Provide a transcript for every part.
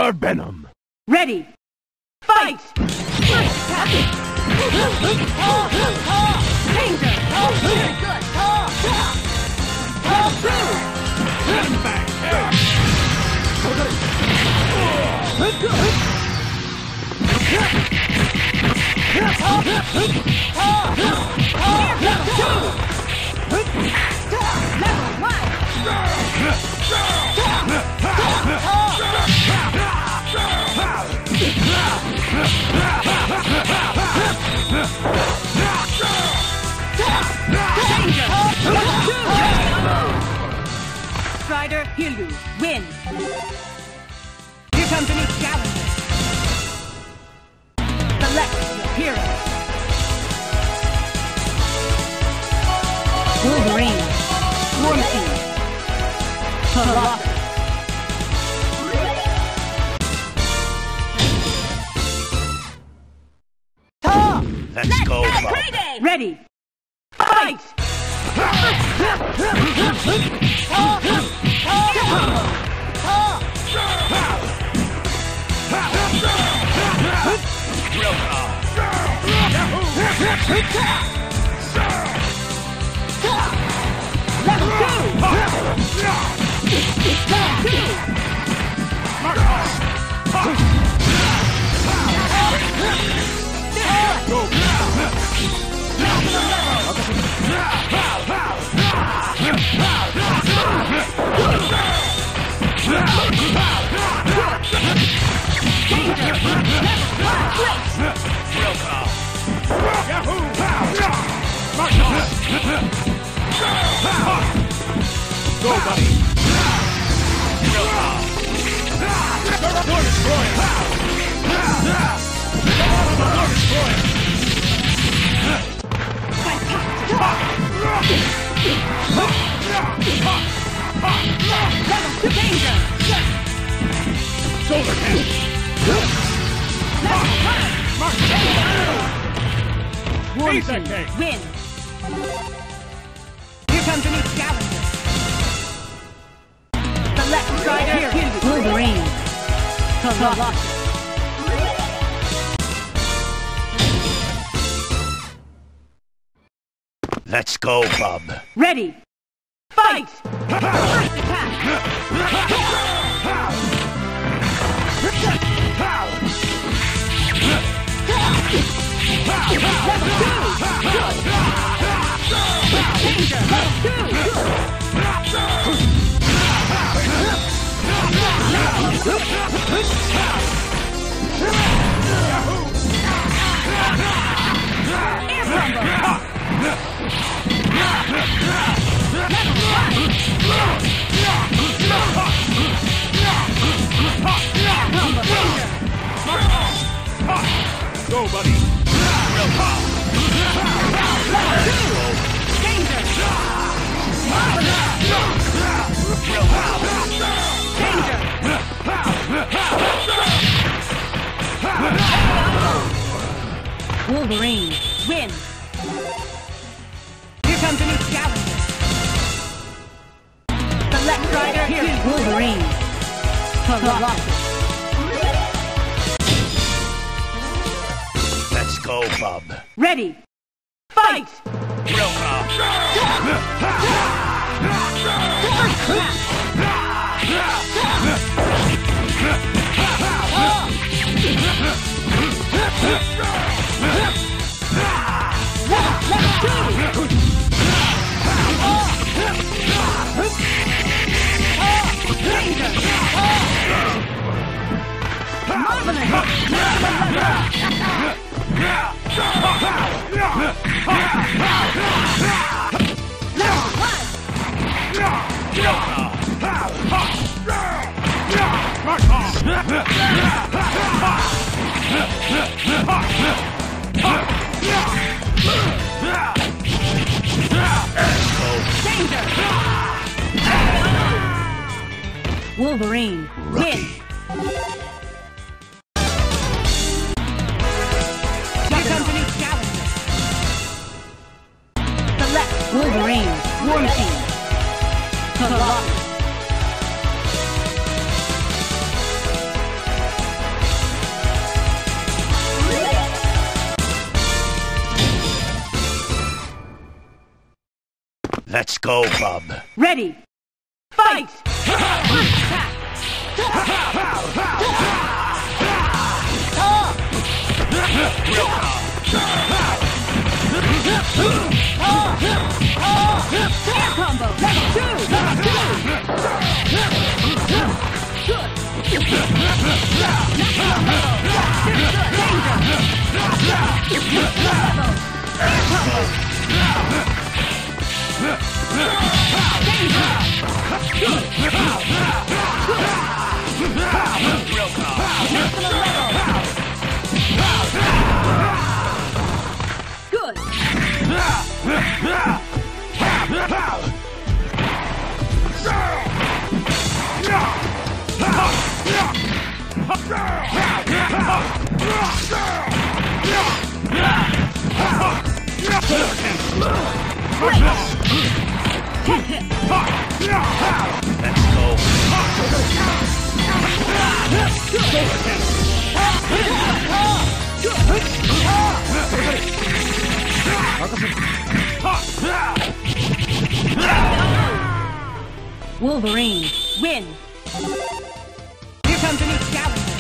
Mr. Venom. Ready. Fight! Danger! Very good! Get him back! Strider Hiryu wins. Here comes a new challenger. Select your hero. Wolverine. Scorpion. Colossus. Let's go, Bob. Ready. Fight! Level Go, buddy. Shoulder cannon. Warrington wins. Here comes a new challenger. Select Strider Hiryu. Wolverine. Colossus. Let's go, Bob. Ready. Fight! First attack! Go, buddy. Real power. Danger! Real power. Danger! Wolverine wins. Here comes a new challenger. Select Strider Hiryu. Wolverine. Colossus. Let's go, Bob. Ready. Fight! Real power. Wolverine wins. Here comes a new challenger. Select Wolverine. War Machine. Colossus. Let's go, bub. Ready. Fight! Air combo! Level 2! Level 2! Good! Wolverine, win! Here comes a new challenger.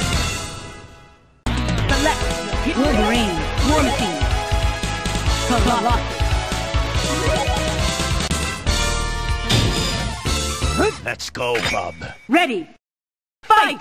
Select Wolverine, War Machine, Colossus. Let's go, bub. Ready! Fight!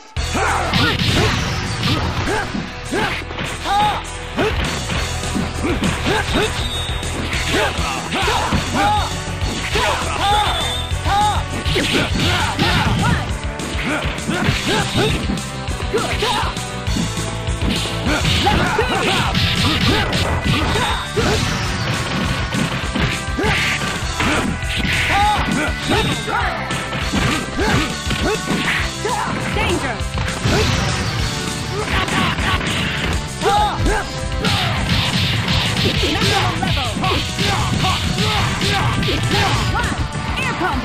Danger! Air combo!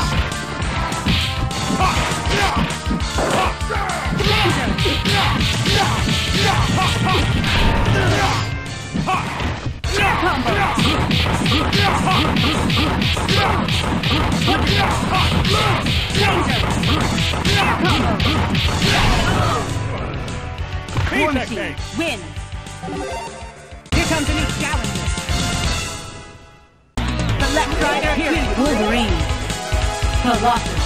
War Machine, win! Here comes a new challenger. Select Rider, here is Wolverine, Colossus.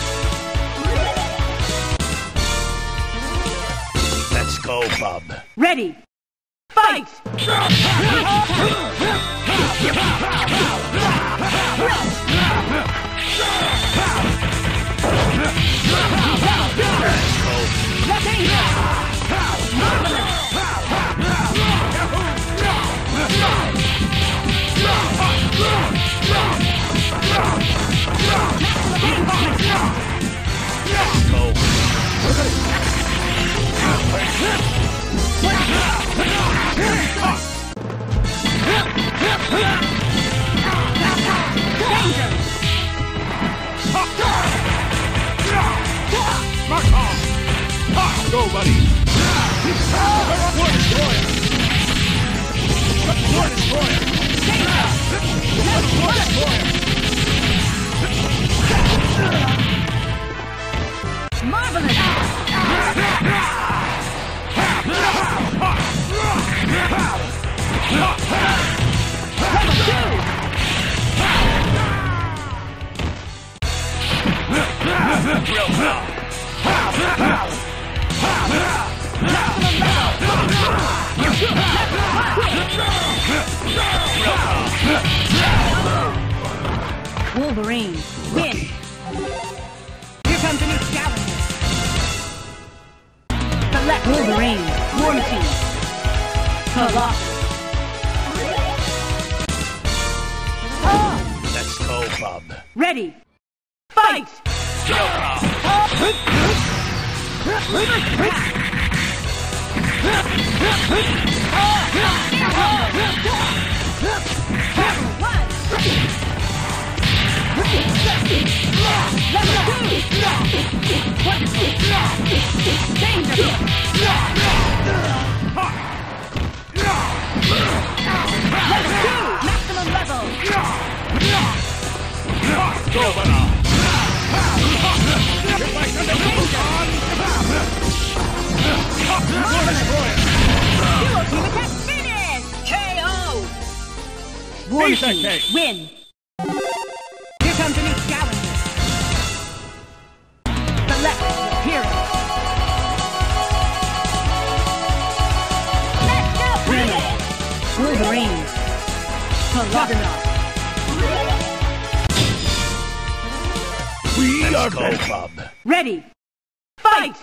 Let's go, bub. Ready! Fight! Go, buddy! War Destroyer! War Destroyer! War Destroyer! Marvelous! Real power! Wolverine, win! Here comes a new challenger. Select Wolverine, War Machine, Colossus. Let's go, bub. Ready! Fight! Real power! Maximum level! Go, buddy. Get my thunder on. Duo team attack finish! KO! War Piece of Machine, cake. win! Here comes a new challenger. Select your hero. Let's go, Brilliant! Wolverine. Polagonov. We are go, Bob. Ready! Fight!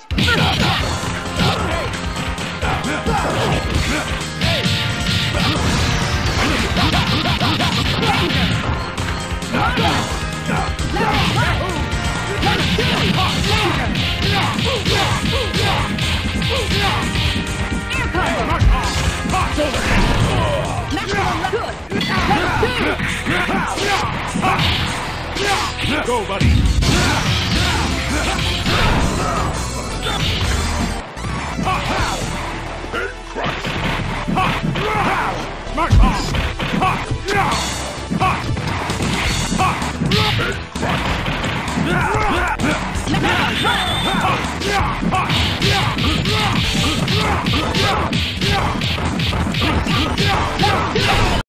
Go, buddy. Mark off!